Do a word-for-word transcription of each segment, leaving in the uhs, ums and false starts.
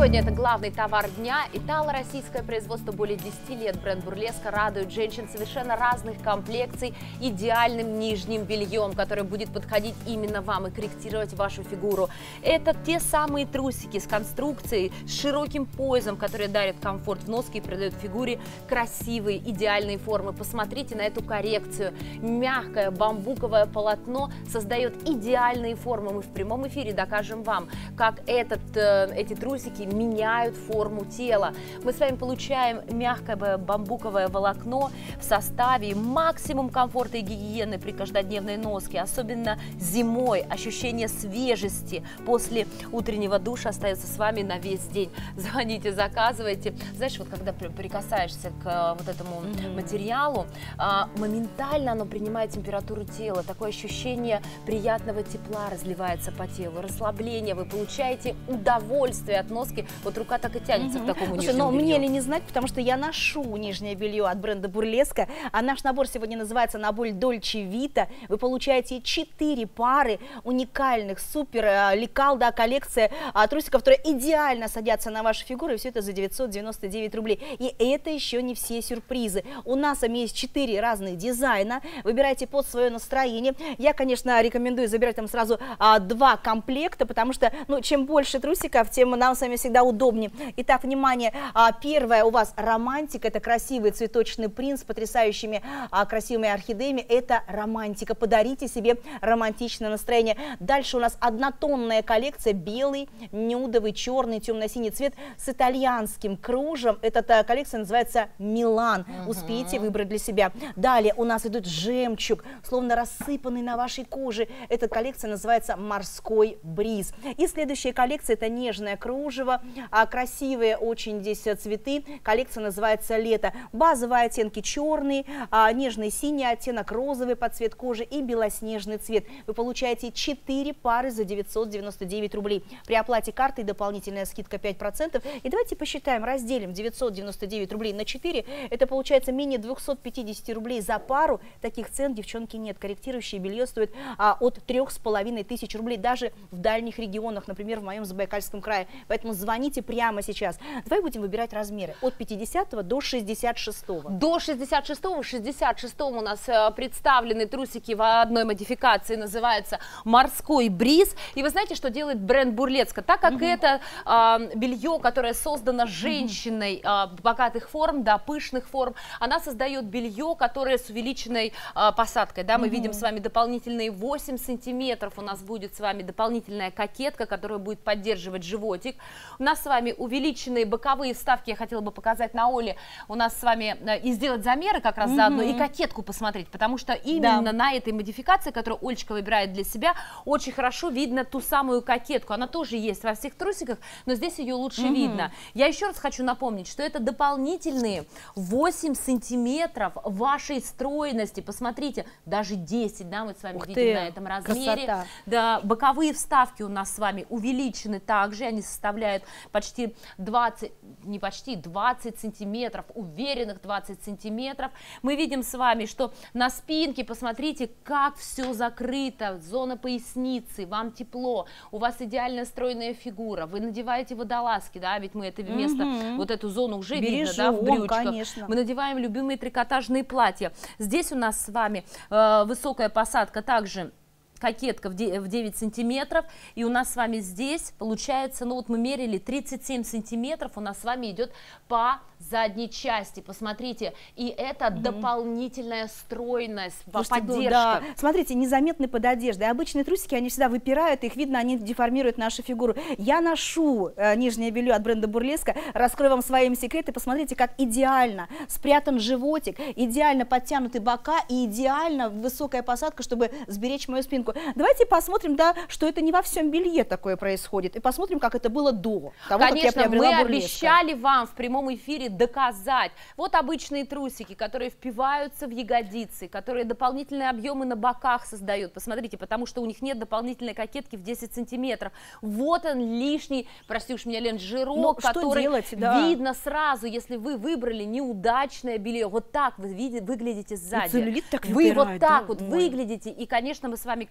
Сегодня это главный товар дня. Итало-российское производство более десяти лет. Бренд Бурлеска радует женщин совершенно разных комплекций идеальным нижним бельем, которое будет подходить именно вам и корректировать вашу фигуру. Это те самые трусики с конструкцией, с широким поясом, которые дарят комфорт в носке и придают фигуре красивые, идеальные формы. Посмотрите на эту коррекцию. Мягкое бамбуковое полотно создает идеальные формы. Мы в прямом эфире докажем вам, как этот, э, эти трусики меняют форму тела. Мы с вами получаем мягкое бамбуковое волокно в составе, максимум комфорта и гигиены при каждодневной носке, особенно зимой. Ощущение свежести после утреннего душа остается с вами на весь день. Звоните, заказывайте. Знаешь, вот когда прикасаешься к вот этому mm-hmm. материалу, моментально оно принимает температуру тела. Такое ощущение приятного тепла разливается по телу, расслабление. Вы получаете удовольствие от носки. Вот рука так и тянется угу. к такому Слушай, нижнему но белью. Мне ли не знать, потому что я ношу нижнее белье от бренда Бурлеска, а наш набор сегодня называется набор Дольче Вита. Вы получаете четыре пары уникальных, супер лекал, да, коллекция а, трусиков, которые идеально садятся на вашу фигуру, и все это за девятьсот девяносто девять рублей. И это еще не все сюрпризы. У нас с вами есть четыре разных дизайна. Выбирайте под свое настроение. Я, конечно, рекомендую забирать там сразу а, два комплекта, потому что, ну, чем больше трусиков, тем нам с вами всегда удобнее. Итак, внимание, первое у вас романтика, это красивый цветочный принт с потрясающими красивыми орхидеями, это романтика, подарите себе романтичное настроение. Дальше у нас однотонная коллекция, белый, нюдовый, черный, темно-синий цвет с итальянским кружем, эта коллекция называется Милан, угу. успейте выбрать для себя. Далее у нас идет жемчуг, словно рассыпанный на вашей коже, эта коллекция называется Морской бриз. И следующая коллекция это нежное кружево, а красивые очень здесь цветы. Коллекция называется Лето. Базовые оттенки черный, а, нежный синий оттенок, розовый под цвет кожи и белоснежный цвет. Вы получаете четыре пары за девятьсот девяносто девять рублей. При оплате картой дополнительная скидка пять процентов. И давайте посчитаем, разделим девятьсот девяносто девять рублей на четыре. Это получается менее двухсот пятидесяти рублей за пару. Таких цен, девчонки, нет. Корректирующее белье стоит а, от трёх с половиной тысяч рублей даже в дальних регионах, например, в моем Забайкальском крае. Поэтому звоните прямо сейчас. Давай будем выбирать размеры от пятидесятого до шестьдесят шестого. До шестьдесят шестого. шестьдесят шестого у нас э, представлены трусики в одной модификации, называется Морской бриз. И вы знаете, что делает бренд Бурлеска? Так как угу. это э, белье, которое создано женщиной э, богатых форм, да, пышных форм, она создает белье, которое с увеличенной э, посадкой. Да, мы угу. видим с вами дополнительные восемь сантиметров. У нас будет с вами дополнительная кокетка, которая будет поддерживать животик. У нас с вами увеличенные боковые вставки, я хотела бы показать на Оле, у нас с вами и сделать замеры как раз mm-hmm. заодно, и кокетку посмотреть, потому что именно да. на этой модификации, которую Олечка выбирает для себя, очень хорошо видно ту самую кокетку. Она тоже есть во всех трусиках, но здесь ее лучше mm-hmm. видно. Я еще раз хочу напомнить, что это дополнительные восемь сантиметров вашей стройности. Посмотрите, даже десять, да, мы с вами Ух видим ты, на этом размере. Красота. Да, боковые вставки у нас с вами увеличены также, они составляют почти двадцать, не почти, двадцать сантиметров, уверенных двадцать сантиметров. Мы видим с вами, что на спинке, посмотрите, как все закрыто, зона поясницы, вам тепло, у вас идеально стройная фигура, вы надеваете водолазки, да, ведь мы это место, угу. вот эту зону уже Бережем, видно, да, в брючках. Конечно. Мы надеваем любимые трикотажные платья. Здесь у нас с вами э, высокая посадка также, кокетка в девять сантиметров, и у нас с вами здесь получается, ну вот мы мерили тридцать семь сантиметров, у нас с вами идет по задней части, посмотрите, и это угу. дополнительная стройность, Слушайте, поддержка. Да. Смотрите, незаметны под одеждой, обычные трусики, они всегда выпирают, их видно, они деформируют нашу фигуру. Я ношу э, нижнее белье от бренда Бурлеска, раскрою вам свои секреты, посмотрите, как идеально спрятан животик, идеально подтянуты бока и идеально высокая посадка, чтобы сберечь мою спинку. Давайте посмотрим, да, что это не во всем белье такое происходит, и посмотрим, как это было до того, Конечно, как я приобрела мы Бурлеска. обещали вам в прямом эфире доказать. Вот обычные трусики, которые впиваются в ягодицы, которые дополнительные объемы на боках создают. Посмотрите, потому что у них нет дополнительной кокетки в десять сантиметров. Вот он лишний, прости уж меня, Лен, жирок, Но который делать, да. видно сразу, если вы выбрали неудачное белье. Вот так вы видите, выглядите сзади. Так вы выпирает, вот так да? вот Ой. выглядите. И, конечно, мы с вами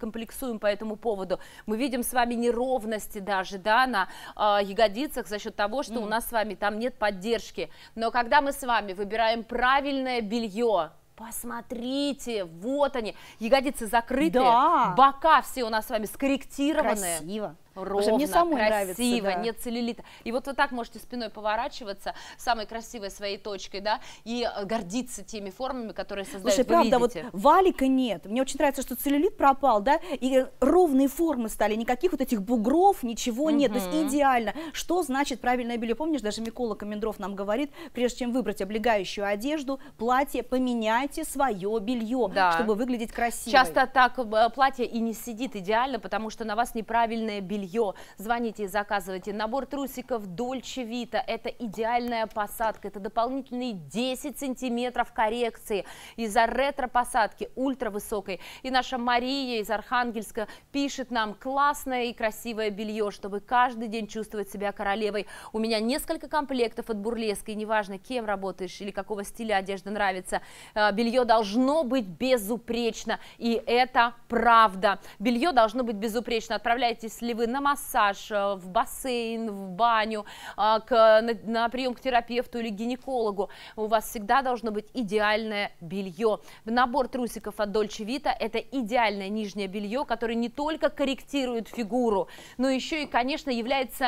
комплексуем по этому поводу. Мы видим с вами неровности даже, да, на э, ягодицах за счет того, что mm. у нас с вами там нет поддержки. Но когда мы с вами выбираем правильное белье, посмотрите, вот они, ягодицы закрытые, да. бока все у нас с вами скорректированные. Красиво. Ровно, мне самой красиво, нравится, да. нет целлюлита. И вот вы так можете спиной поворачиваться, самой красивой своей точкой, да, и гордиться теми формами, которые создают. Слушай, вы правда, видите. вот валика нет. Мне очень нравится, что целлюлит пропал, да, и ровные формы стали, никаких вот этих бугров, ничего нет, то есть идеально. Что значит правильное белье? Помнишь, даже Микола Комендров нам говорит, прежде чем выбрать облегающую одежду, платье, поменяйте свое белье, да. чтобы выглядеть красиво. Часто так платье и не сидит идеально, потому что на вас неправильное белье. Звоните и заказывайте набор трусиков Dolce Vita. Это идеальная посадка, это дополнительные десять сантиметров коррекции из-за ретро-посадки ультравысокой. И наша Мария из Архангельска пишет нам: классное и красивое белье, чтобы каждый день чувствовать себя королевой. У меня несколько комплектов от Бурлеска, и неважно, кем работаешь или какого стиля одежда нравится, белье должно быть безупречно, и это правда. Белье должно быть безупречно. Отправляйтесь ли вы на массаж, в бассейн, в баню, к, на, на прием к терапевту или гинекологу, у вас всегда должно быть идеальное белье. Набор трусиков от Dolce Vita – это идеальное нижнее белье, которое не только корректирует фигуру, но еще и, конечно, является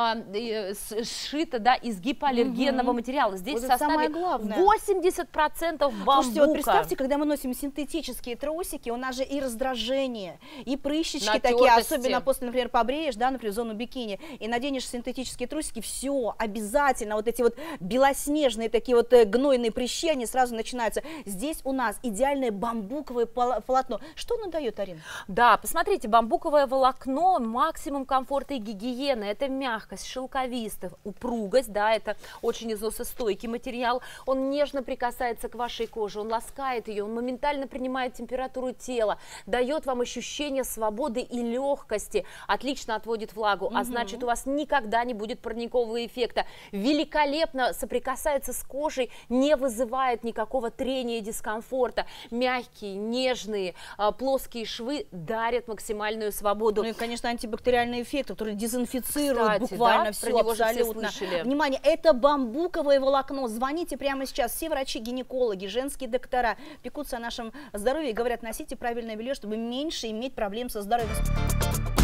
э, сшито, да, из гипоаллергенного угу. материала. Здесь вот в составе восемьдесят процентов бамбука. Слушайте, вот представьте, когда мы носим синтетические трусики, у нас же и раздражение, и прыщички Натертости. Такие, особенно после, например, побреешь, да, например, зону бикини, и наденешь синтетические трусики, все, обязательно, вот эти вот белоснежные такие вот гнойные прыщи, они сразу начинаются. Здесь у нас идеальное бамбуковое полотно. Что оно дает, Арина? Да, посмотрите, бамбуковое волокно, максимум комфорта и гигиены, это мягкость, шелковистость, упругость, да, это очень износостойкий материал, он нежно прикасается к вашей коже, он ласкает ее, он моментально принимает температуру тела, дает вам ощущение свободы и легкости, отлично отводит влагу, угу. а значит, у вас никогда не будет парникового эффекта. Великолепно соприкасается с кожей, не вызывает никакого трения и дискомфорта. Мягкие, нежные, плоские швы дарят максимальную свободу. Ну и, конечно, антибактериальный эффект, который дезинфицирует Кстати, буквально да? все, Про него абсолютно. Же все слышали. Внимание, это бамбуковое волокно. Звоните прямо сейчас. Все врачи-гинекологи, женские доктора пекутся о нашем здоровье и говорят: носите правильное белье, чтобы меньше иметь проблем со здоровьем.